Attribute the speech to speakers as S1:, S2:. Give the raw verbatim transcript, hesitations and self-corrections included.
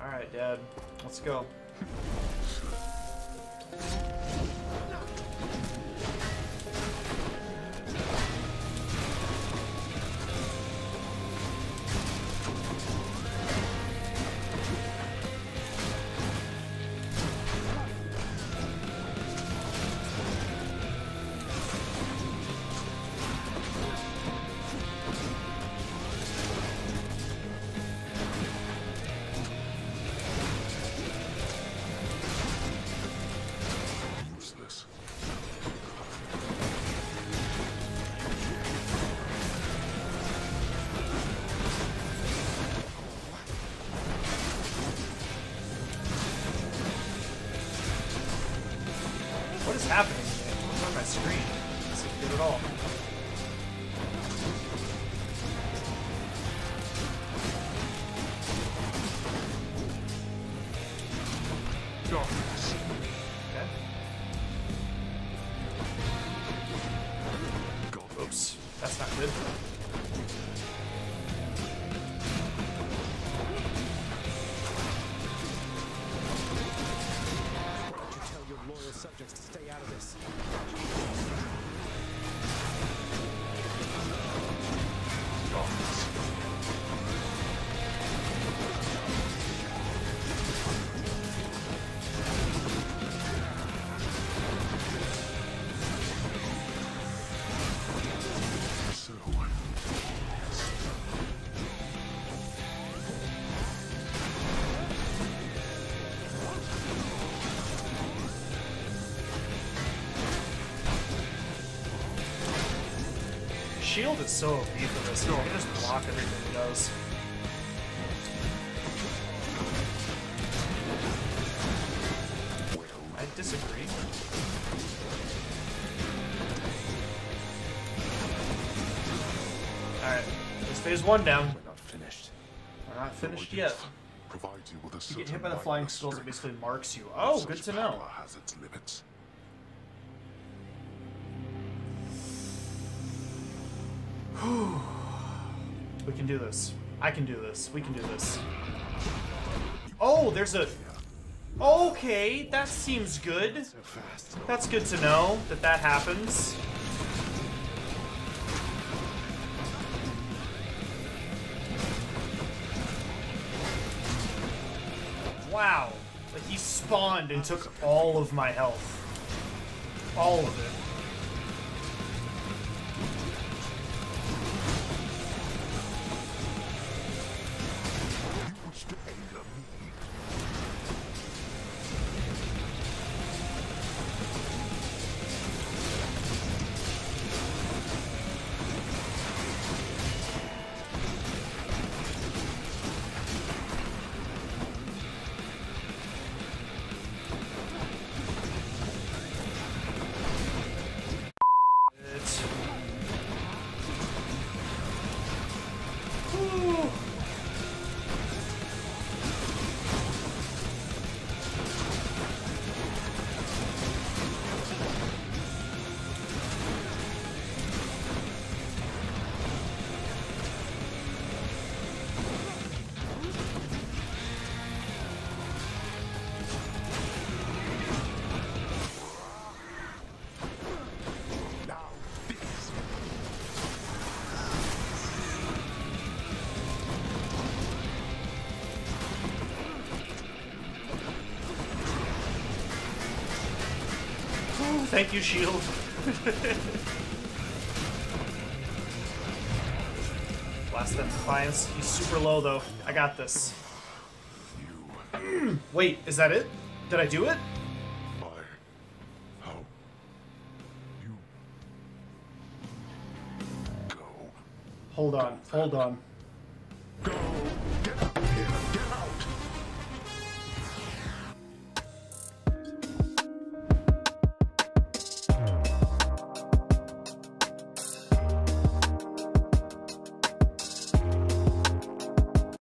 S1: Alright, Dad. Let's go. What is happening? What's on my screen? It's good at all. Okay. Oops, that's not good.
S2: Subjects to stay out of this.
S1: Shield is so O P for this. You can just block everything he does. I disagree. Alright, there's phase one down.
S2: We're not finished.
S1: We're not finished yet.
S3: Provides you with a
S1: You get hit by the
S3: certain
S1: flying
S3: level of
S1: skulls, it
S3: strength.
S1: basically marks you. Oh,
S3: Such
S1: good to know.
S3: power has its limits.
S1: We can do this. I can do this. We can do this. Oh, there's a... Okay, that seems good.
S2: So fast.
S1: That's good to know that that happens. Wow. Like, he spawned and took all of my health. All of it.
S3: You wish to anger me.
S1: It's... Whew.
S3: Now this.
S1: Ooh, thank you, Shield. Blast that Defiance. He's super low, though. I got this.
S3: You.
S1: Wait, is that it? Did I do it?
S3: I. How. You. Go.
S1: Hold on, hold on.